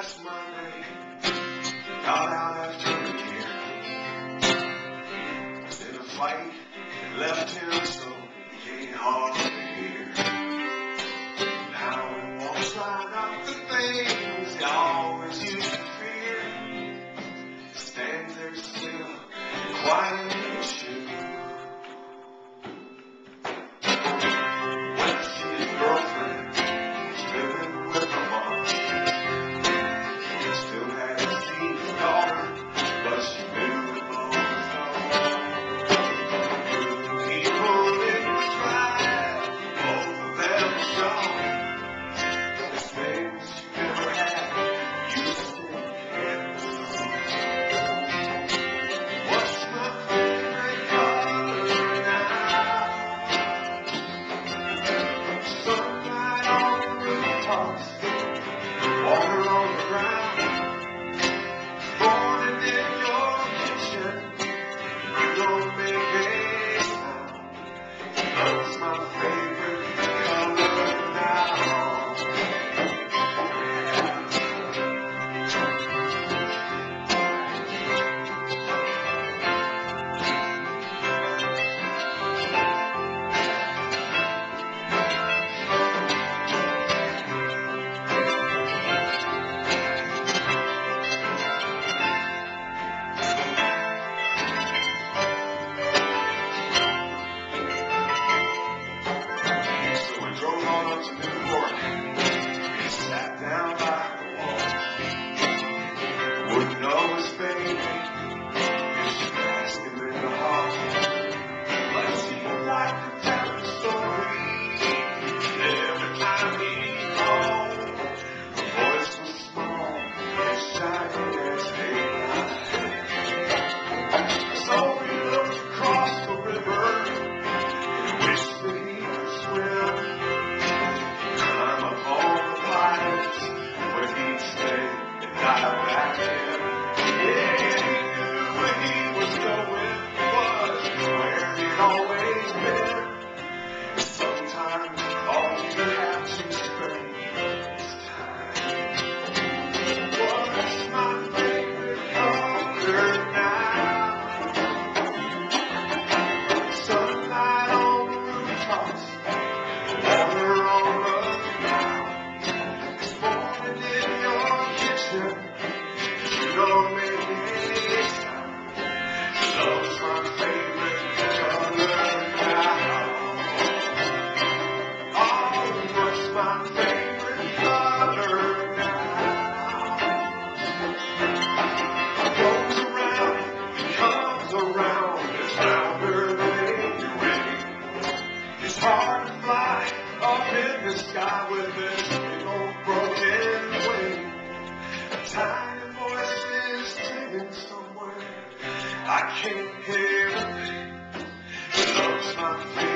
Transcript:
that's my name. Got out after a year. In a fight, it left him so he can't hardly hear. Now he walks right out the things he always used to fear. He stands there still, quiet and sure. Went to see his girlfriend, he's living with her mom. He still hadn't seen his daughter, but she knew the mom was gone. People in the tribe, both of them were gone. The things you never had, you still had. What's my favorite color now? Sunlight on the rooftops, water on the ground. Morning in your kitchen, you don't make a sound. Love's my favorite color now. So we drove on up to Newport. He sat down by the wall. Wouldn't know his baby if she asked him in the hall. But he liked to tell the story. Every time he called, her voice was small and shiny as daylight. So he looked across the river and wished that he could swim. Climb up all the pipes where he'd stay and dive back in. Yeah, he knew where he was going was where he'd always been. Sometimes all you have to spend is time. What's my favorite color now? Sunlight on the rooftops, water on the ground. This morning in your kitchen, you don't make any sound. Love's my favorite color now. Oh, what's my favorite color now? Goes around, it comes around, it's rounder than you ring. It's hard to fly up in the sky with this big old broken wing. A tiny voice is singing somewhere, I can't hear a thing. Love's my favorite